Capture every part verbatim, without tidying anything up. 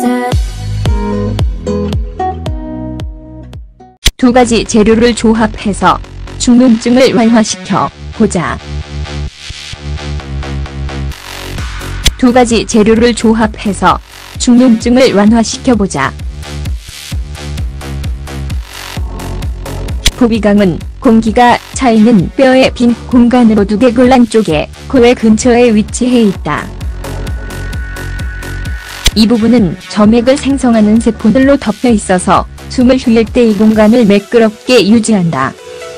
두 가지 재료를 조합해서 축농증을 완화시켜 보자. 두 가지 재료를 조합해서 축농증을 완화시켜 보자. 부비강은 공기가 차있는 뼈의 빈 공간으로 두개골 쪽에 코의 근처에 위치해 있다. 이 부분은 점액을 생성하는 세포들로 덮여 있어서 숨을 쉴 때 이 공간을 매끄럽게 유지한다.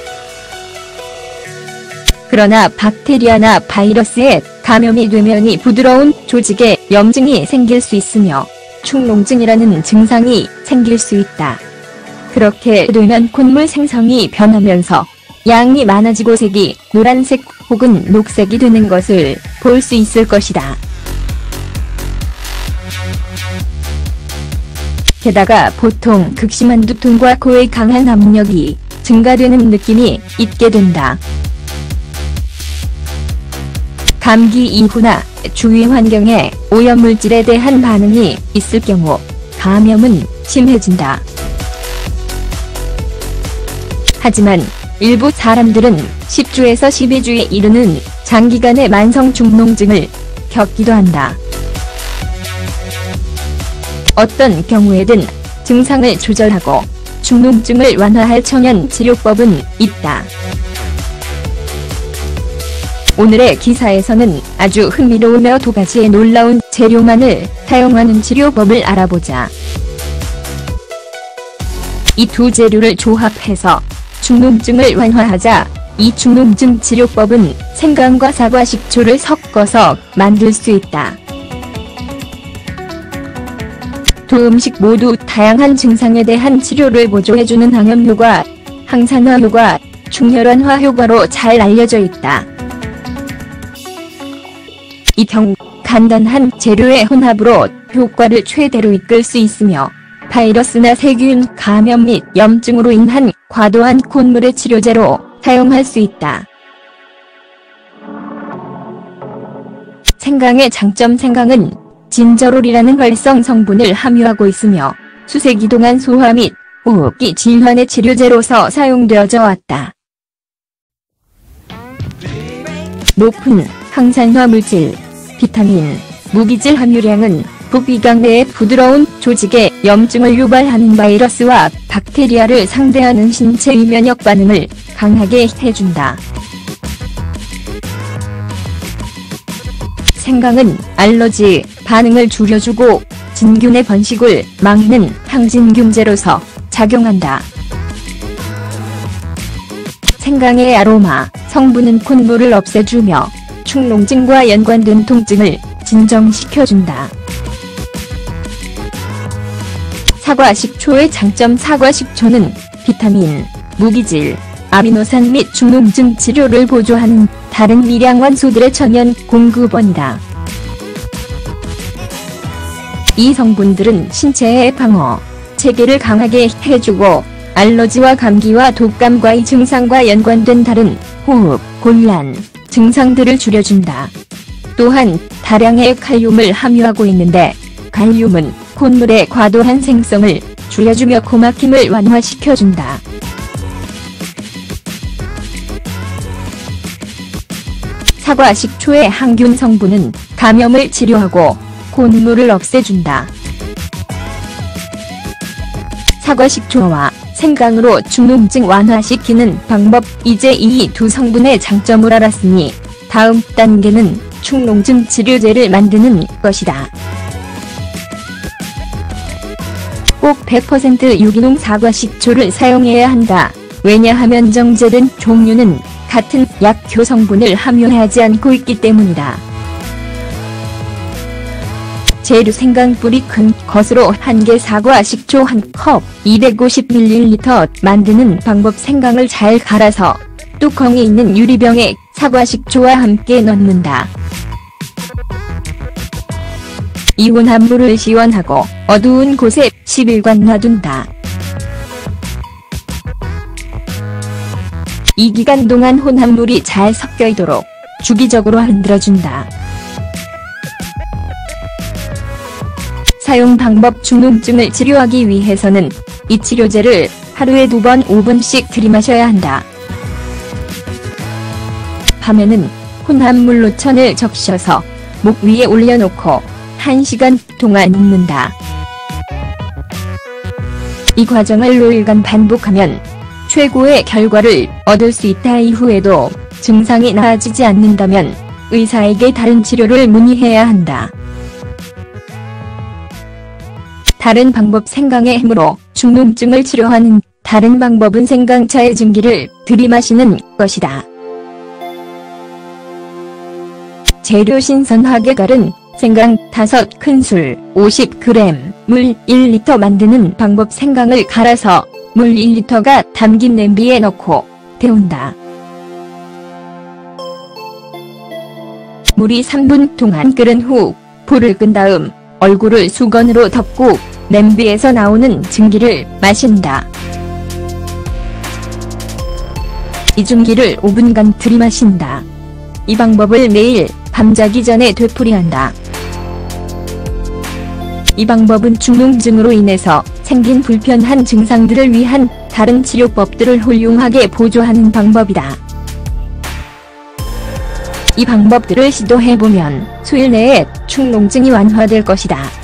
그러나 박테리아나 바이러스에 감염이 되면 이 부드러운 조직에 염증이 생길 수 있으며 축농증이라는 증상이 생길 수 있다. 그렇게 되면 콧물 생성이 변하면서 양이 많아지고 색이 노란색 혹은 녹색이 되는 것을 볼 수 있을 것이다. 게다가 보통 극심한 두통과 코의 강한 압력이 증가되는 느낌이 있게 된다. 감기 이후나 주위 환경에 오염물질에 대한 반응이 있을 경우 감염은 심해진다. 하지만 일부 사람들은 십 주에서 십이 주에 이르는 장기간의 만성 축농증을 겪기도 한다. 어떤 경우에든 증상을 조절하고 축농증을 완화할 천연 치료법은 있다. 오늘의 기사에서는 아주 흥미로우며 두 가지의 놀라운 재료만을 사용하는 치료법을 알아보자. 이 두 재료를 조합해서 축농증을 완화하자. 이 축농증 치료법은 생강과 사과, 식초를 섞어서 만들 수 있다. 두 음식 모두 다양한 증상에 대한 치료를 보조해주는 항염 효과, 항산화 효과, 충혈환화 효과로 잘 알려져 있다. 이 경우 간단한 재료의 혼합으로 효과를 최대로 이끌 수 있으며 바이러스나 세균 감염 및 염증으로 인한 과도한 콧물의 치료제로 사용할 수 있다. 생강의 장점. 생강은 진저롤이라는 활성 성분을 함유하고 있으며 수세기동안 소화 및 호흡기 질환의 치료제로서 사용되어져 왔다. 높은 항산화 물질, 비타민, 무기질 함유량은 부비강 내의 부드러운 조직에 염증을 유발하는 바이러스와 박테리아를 상대하는 신체의 면역 반응을 강하게 해준다. 생강은 알러지 반응을 줄여주고 진균의 번식을 막는 항진균제로서 작용한다. 생강의 아로마 성분은 콧물을 없애주며 축농증과 연관된 통증을 진정시켜준다. 사과 식초의 장점. 사과 식초는 비타민, 무기질, 아미노산 및 축농증 치료를 보조하는 다른 미량원소들의 천연 공급원이다. 이 성분들은 신체의 방어 체계를 강하게 해주고 알러지와 감기와 독감과의 증상과 연관된 다른 호흡 곤란 증상들을 줄여준다. 또한 다량의 칼륨을 함유하고 있는데 칼륨은 콧물의 과도한 생성을 줄여주며 코막힘을 완화시켜준다. 사과 식초의 항균 성분은 감염을 치료하고 콧물을 없애준다. 사과 식초와 생강으로 축농증 완화시키는 방법. 이제 이 두 성분의 장점을 알았으니 다음 단계는 축농증 치료제를 만드는 것이다. 꼭 백 퍼센트 유기농 사과 식초를 사용해야 한다. 왜냐하면 정제된 종류는 같은 약효 성분을 함유하지 않고 있기 때문이다. 재료. 생강 뿌리 큰 것으로 한 개, 사과 식초 한 컵, 이백오십 밀리리터. 만드는 방법. 생강을 잘 갈아서 뚜껑이 있는 유리병에 사과 식초와 함께 넣는다. 이 혼합물을 시원하고 어두운 곳에 십 일간 놔둔다. 이 기간 동안 혼합물이 잘 섞여있도록 주기적으로 흔들어준다. 사용 방법. 축농증을 치료하기 위해서는 이 치료제를 하루에 두 번 오 분씩 들이마셔야 한다. 밤에는 혼합물로 천을 적셔서 목 위에 올려놓고 한 시간 동안 눕는다. 이 과정을 오일간 반복하면 최고의 결과를 얻을 수 있다. 이후에도 증상이 나아지지 않는다면 의사에게 다른 치료를 문의해야 한다. 다른 방법. 생강의 힘으로 축농증을 치료하는 다른 방법은 생강차의 증기를 들이마시는 것이다. 재료. 신선하게 갈은 생강 다섯 큰술, 오십 그램, 물 일 리터 만드는 방법. 생강을 갈아서 물 일 리터가 담긴 냄비에 넣고 데운다. 물이 삼 분 동안 끓은 후 불을 끈 다음 얼굴을 수건으로 덮고 냄비에서 나오는 증기를 마신다. 이 증기를 오 분간 들이마신다. 이 방법을 매일 밤자기 전에 되풀이한다. 이 방법은 축농증으로 인해서 생긴 불편한 증상들을 위한 다른 치료법들을 훌륭하게 보조하는 방법이다. 이 방법들을 시도해보면 수일 내에 축농증이 완화될 것이다.